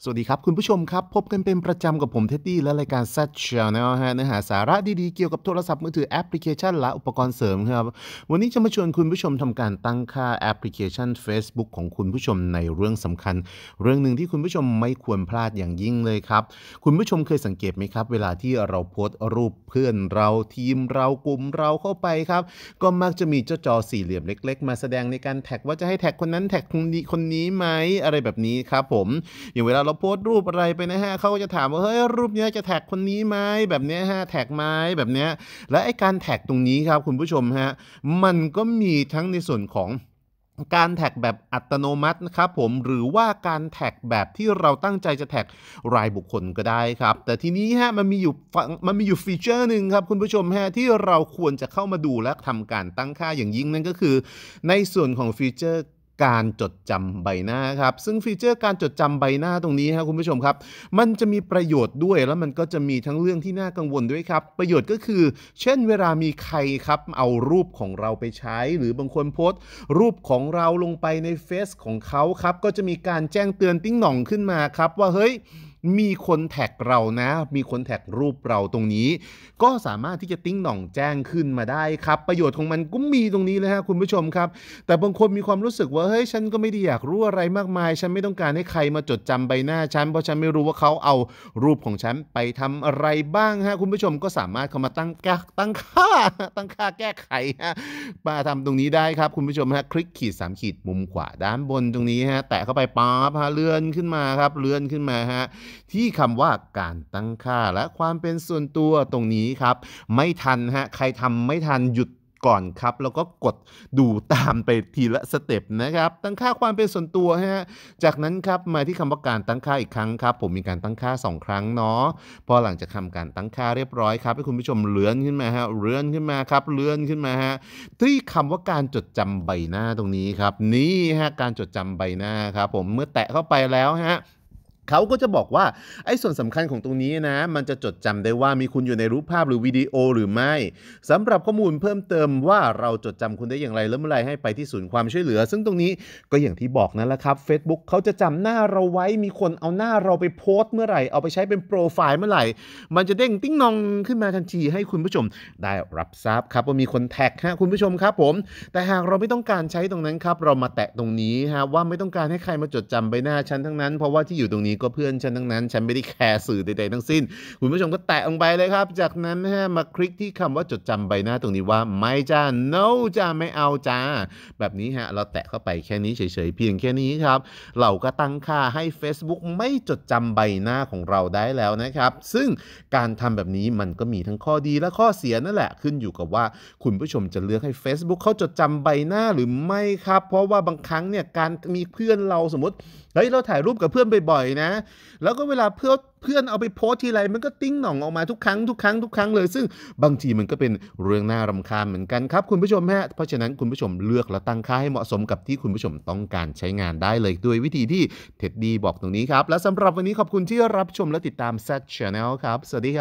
สวัสดีครับคุณผู้ชมครับพบกันเป็นประจำกับผมเท็ดดี้และรายการ Z Channel ฮะเนื้อหาสาระดีๆเกี่ยวกับโทรศัพท์มือถือแอปพลิเคชันและอุปกรณ์เสริมครับวันนี้จะมาชวนคุณผู้ชมทำการตั้งค่าแอปพลิเคชัน Facebook ของคุณผู้ชมในเรื่องสำคัญเรื่องหนึ่งที่คุณผู้ชมไม่ควรพลาดอย่างยิ่งเลยครับคุณผู้ชมเคยสังเกตไหมครับเวลาที่เราโพสต์รูปเพื่อนเราทีมเรากลุ่มเราเข้าไปครับก็มักจะมีเจ้าจอสี่เหลี่ยมเล็กๆมาแสดงในการแท็กว่าจะให้แท็กคนนั้นแท็กคนนี้ไหมอะไรแบบนี้ครับผม อย่างเวลาเราโพสต์รูปอะไรไปนะครับเขาก็จะถามว่าเฮ้ยรูปเนี้ยจะแท็กคนนี้ไหมแบบเนี้ยครับแท็กไหมแบบเนี้ยและไอ้การแท็กตรงนี้ครับคุณผู้ชมครับมันก็มีทั้งในส่วนของการแท็กแบบอัตโนมัตินะครับผมหรือว่าการแท็กแบบที่เราตั้งใจจะแท็กรายบุคคลก็ได้ครับแต่ทีนี้ฮะมันมีอยู่ฟีเจอร์หนึ่งครับคุณผู้ชมฮะที่เราควรจะเข้ามาดูและทำการตั้งค่าอย่างยิ่งนั่นก็คือในส่วนของฟีเจอร์การจดจำใบหน้าครับซึ่งฟีเจอร์การจดจำใบหน้าตรงนี้ครับคุณผู้ชมครับมันจะมีประโยชน์ด้วยแล้วมันก็จะมีทั้งเรื่องที่น่ากังวลด้วยครับประโยชน์ก็คือเช่นเวลามีใครครับเอารูปของเราไปใช้หรือบางคนโพสต์รูปของเราลงไปในเฟซของเขาครับก็จะมีการแจ้งเตือนติ๊งหน่องขึ้นมาครับว่าเฮ้ยมีคนแท็กเรานะมีคนแท็กรูปเราตรงนี้ก็สามารถที่จะติ๊งหน่องแจ้งขึ้นมาได้ครับประโยชน์ของมันก็มีตรงนี้เลยครับคุณผู้ชมครับ แต่บางคนมีความรู้สึกว่าเฮ้ยฉันก็ไม่ได้อยากรู้อะไรมากมายฉันไม่ต้องการให้ใครมาจดจำใบหน้าฉันเพราะฉันไม่รู้ว่าเขาเอารูปของฉันไปทำอะไรบ้างฮะคุณผู้ชมก็สามารถเข้ามาตั้งค่าแก้ไขฮะมาทำตรงนี้ได้ครับคุณผู้ชมฮะคลิกขีด3ขีดมุมขวาด้านบนตรงนี้ฮะแตะเข้าไปป๊าบฮะเลื่อนขึ้นมาครับเลื่อนขึ้นมาฮะที่คำว่าการตั้งค่าและความเป็นส่วนตัวตรงนี้ครับไม่ทันฮะใครทำไม่ทันหยุดก่อนครับแล้วก็กดดูตามไปทีละสเต็ปนะครับตั้งค่าความเป็นส่วนตัวฮะจากนั้นครับมาที่คำว่าการตั้งค่าอีกครั้งครับผมมีการตั้งค่า2ครั้งเนาะพอหลังจากทำการตั้งค่าเรียบร้อยครับให้คุณผู้ชมเลื่อนขึ้นมาฮะเลื่อนขึ้นมาครับเลื่อนขึ้นมาฮะที่คำว่าการจดจำใบหน้าตรงนี้ครับนี่ฮะการจดจำใบหน้าครับผมเมื่อแตะเข้าไปแล้วฮะเขาก็จะบอกว่าไอ้ส่วนสำคัญของตรงนี้นะมันจะจดจำได้ว่ามีคุณอยู่ในรูปภาพหรือวิดีโอหรือไม่สำหรับข้อมูลเพิ่มเติมว่าเราจดจำคุณได้อย่างไรและเมื่อไรให้ไปที่ศูนย์ความช่วยเหลือซึ่งตรงนี้ก็อย่างที่บอกนั่นแหละครับเฟซบุ๊กเขาจะจำหน้าเราไว้มีคนเอาหน้าเราไปโพสต์เมื่อไหร่เอาไปใช้เป็นโปรไฟล์เมื่อไหร่มันจะเด้งติ๊งนองขึ้นมาทันทีให้คุณผู้ชมได้รับทราบครับว่ามีคนแท็กฮะคุณผู้ชมครับผมแต่หากเราไม่ต้องการใช้ตรงนั้นครับเรามาแตะตรงนี้ฮะว่าไม่ต้องการให้ใครมาจดจำใบหน้าฉันทั้งนั้นเพราะว่าที่อยู่ตรงนี้ก็เพื่อนฉันทั้งนั้นฉันไม่ได้แคร์สื่อใดๆทั้งสิ้นคุณผู้ชมก็แตะลงไปเลยครับจากนั้นฮะมาคลิกที่คำว่าจดจำใบหน้าตรงนี้ว่าไม่จ้า no จ้าไม่เอาจ้าแบบนี้ฮะเราแตะเข้าไปแค่นี้เฉยๆเพียงแค่นี้ครับเราก็ตั้งค่าให้เฟซบุ๊กไม่จดจำใบหน้าของเราได้แล้วนะครับซึ่งการทำแบบนี้มันก็มีทั้งข้อดีและข้อเสียนั่นแหละขึ้นอยู่กับว่าคุณผู้ชมจะเลือกให้เฟซบุ๊กเขาจดจำใบหน้าหรือไม่ครับเพราะว่าบางครั้งเนี่ยการมีเพื่อนเราสมมุติเฮ้ยเราถ่ายรูปกับเพื่อนบ่อยๆนะแล้วก็เวลาเพื่อนเอาไปโพสต์ทีไรมันก็ติ๊งหน่องออกมาทุกครั้งเลยซึ่งบางทีมันก็เป็นเรื่องน่ารำคาญเหมือนกันครับคุณผู้ชมฮะเพราะฉะนั้นคุณผู้ชมเลือกและตั้งค่าให้เหมาะสมกับที่คุณผู้ชมต้องการใช้งานได้เลยด้วยวิธีที่เท็ดดี้บอกตรงนี้ครับและสำหรับวันนี้ขอบคุณที่รับชมและติดตาม Z Channel ครับสวัสดีครับ